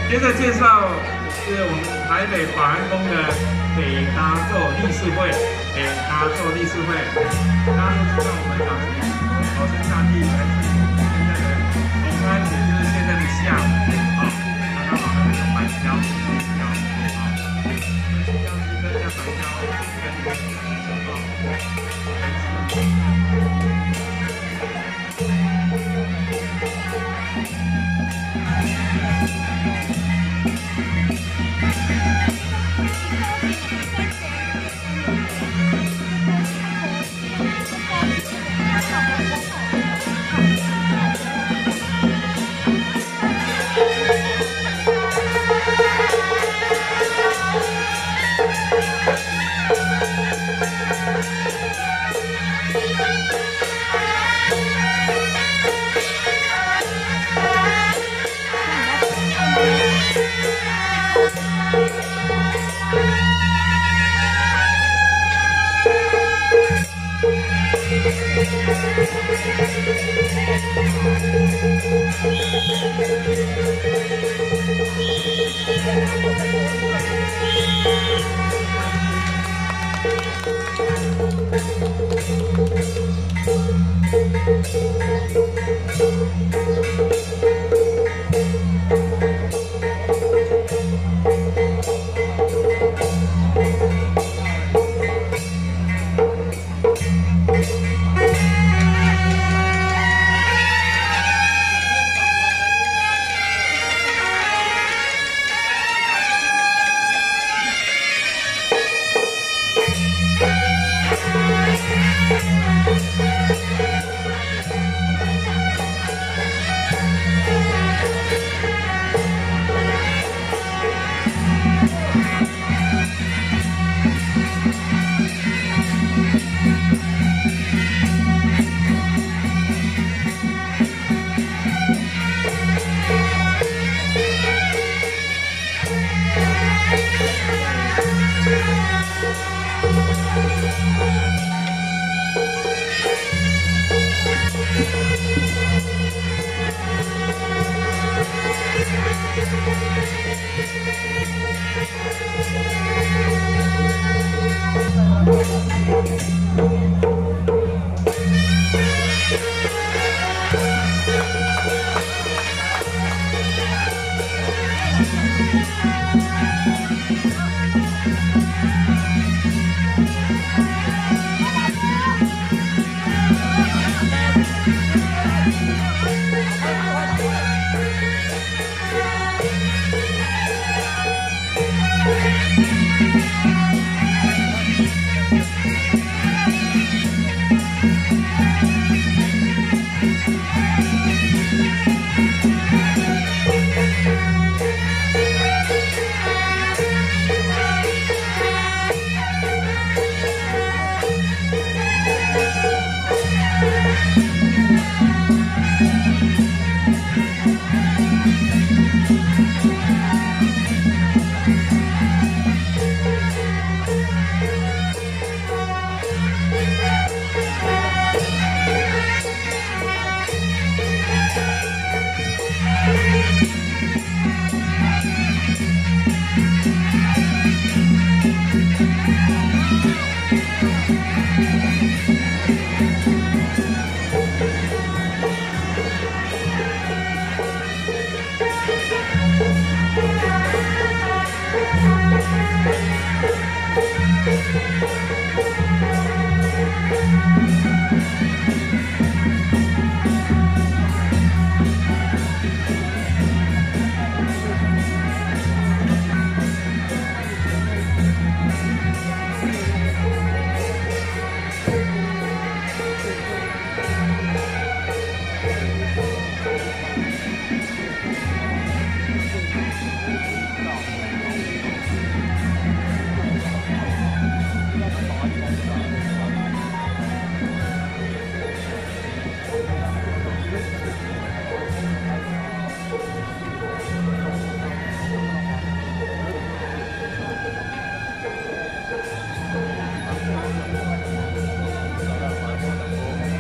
接着介绍是我们台北保安宫的北达座立事会，北达座立事会，大家都知道我们早期保生大帝来自现在的龙安，也就是现在的厦门啊，拿到好的那个板桥西桥啊，西桥西跟在板桥跟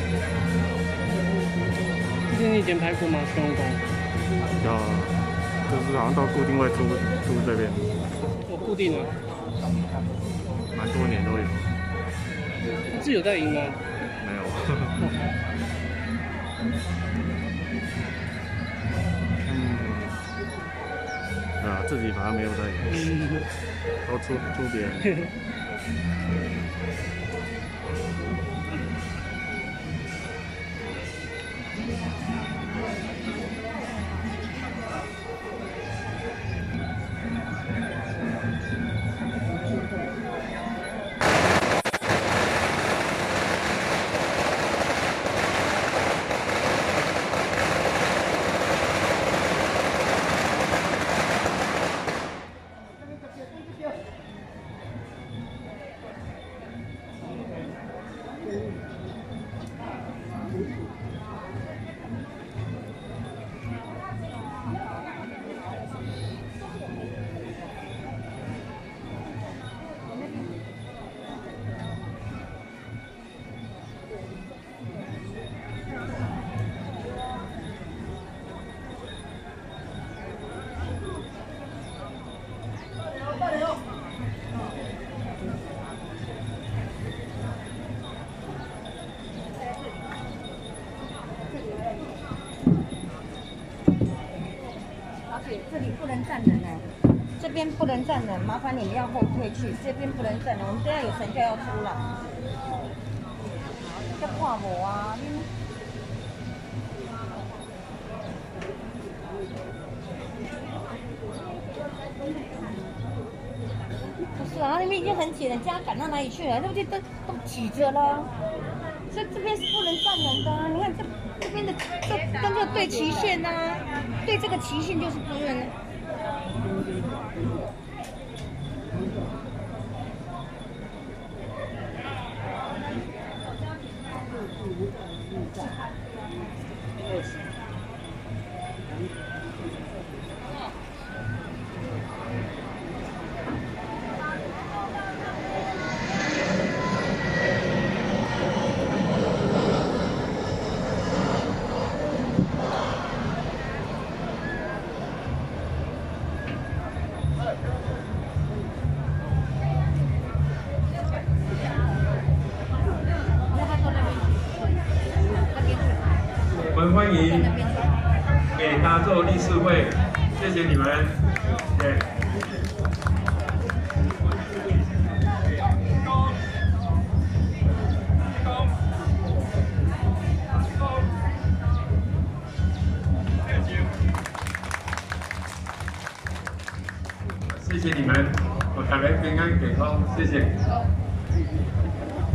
你以前拍过吗？孙悟空？ 有， 就是好像都固定会租这边。 我固定了。 蛮多年都有。 是有在赢吗？ 没有。自己反正没有在赢，都出别人。 这里不能站人呢，这边不能站人，麻烦你们要后退去，这边不能站人。我们等下有神教要出来，要看我啊！不是啊，那边已经很挤了，家赶到哪里去了？那不就都挤着了？所以这边是不能站人的啊！你看这边的这跟这对齐线呐、啊，对这个齐线就是不能。 我们欢迎给大洲理事会，谢谢你们，对。谢谢你们，我大家平安健康，谢谢。